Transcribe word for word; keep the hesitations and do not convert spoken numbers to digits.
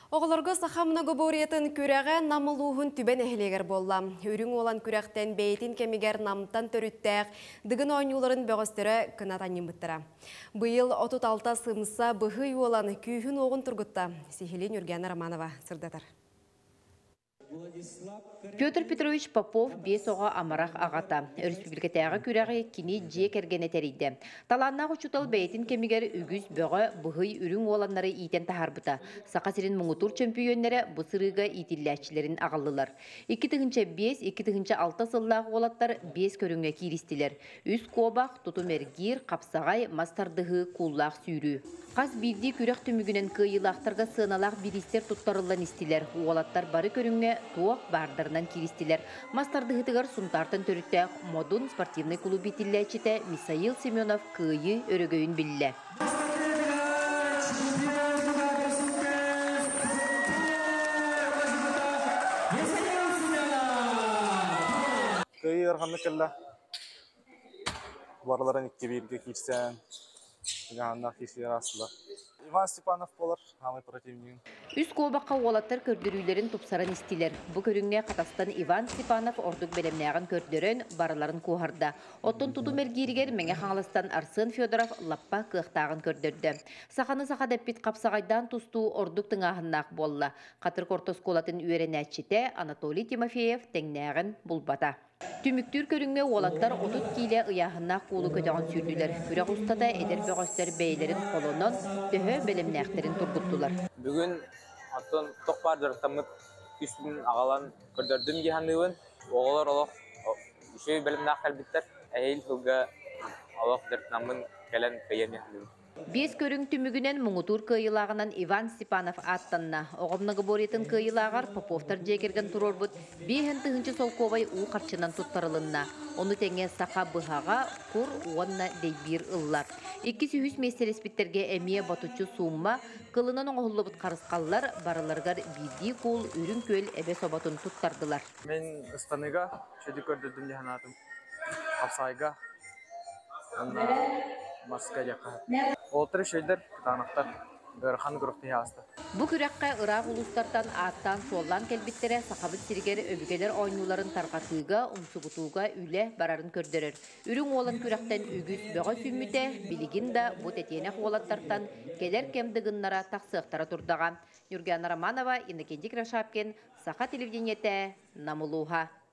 Оғылырғы сақамына көбөриетін күрәғі намылуғын түбен әхілегер болла. Үрің olan күрәқтен бәйтін кемігер намтан төріттәқ, дығын ойнуларын бөғістері кынатан еміттіра. Бұйыл отыз алты сымса бұғы olan күйін оғын тұрғытта. Сихилин Юргена Романова сырдатар. Петр Петрович Попов бес оға амарақ ағата. Республикатағы күрәғі кені жек әргені тәрейді. Таланнағы чутал бәйтін кемігер үгіз бөғі бұғый үрің оланлары итен тахарбыта. Сақасырын мұңытур чемпионлері бұсырыға итилләтчілерін ағалылар. екі мың бес - екі мың алты сыллағы олаттар бес көріңе кейристілер. Үз қобақ, тұтумергер, қапсағай, мастардығы куллақ сүйрі. Қаз бірді күрәқ түмігінен күйілақтарға сыналақ биристер тұттарылан істілер. Олаттар бары көріңе туақ бардырынан киристилер. Мастардығытығар сұнтартын төріттәқ модун спортивный клуб итилләчіті Мисаил Семенов күйі өрігөйін білі. Күйі ұрғанды кәлі барларын икке берге кирсен, ғанна кирсен асылы. Иван Степанов болар, хамай противнигін. Үз қобаққа олаттар көрдірүйлерін тұпсаран істілер. Бұ көріңне Қатастан Иван Степанов ордық бәлемнәғын көрдірін барыларын қуғарда. Оттон тұту мәргерігер мәңе қаңлыстан Арсен Федоров лаппа қықтағын көрдірді. Сақаны сақа дәппет қапсағайдан тұсту ордық тыңағыннақ болла. Қатыр кортос қолатын үйерен әтчіте Анатолий Тимофеев тәңнәғын бұлбата. Түміктүр көріңе олаттар отут кейлі ұяғыннақ қолы көтіған сүрділер. Күрәқ ұстата әдер бөғістер бәйлерін қолынан төхі бәлемнәқтерін тұрғыттылар. Бүгін аттон тоқпар дұрықтамып үстін ағалан көрдірдім кейхандығын. Оғылар олық үші бәлемнәқ әлбіттер әйіл ғылға олық дұрықтамын кәлін көйен ехандығын. Бес көрің түмігінен мұңытур күйілағынан Иван Степанов аттанна. Оғымнығы боретін күйілағар Поповтар жекерген тұрор бұд бейхін тұхынчы солковай ұл қарчынан тұттарылынна. Оны тәңе сақа бұғаға құр уанна дейбір ұллар. Екі сүйіс местереспіттерге әмие батучы сумма қылынан оғылы бұд қарысқалылар барыларғар биді қол үрін көл әбе собатын тұттардылар. Мен ұстаныға шөді көрдірдім дегенатым. Қапсайға. Маска жаққа. Олтыры шөлдер танақтар өрхан күрікті ясты. Бұ күрәққа ұрақ ұлыстартан аттан соллан кәлбеттері сақабыт сіргер өбігелер ойнуларын тарқатыға, ұмсығытуға үлі барарын көрдірір. Үрің олан күрәқтен үгіз бөға сүмміте, білігін да бұт әтенек олаттартан келер кемдігіннара тақсықтара тұрдаған. Юргена Романова, Иннокентий Крашапкин, Сақа телевидениеті, Намылуға.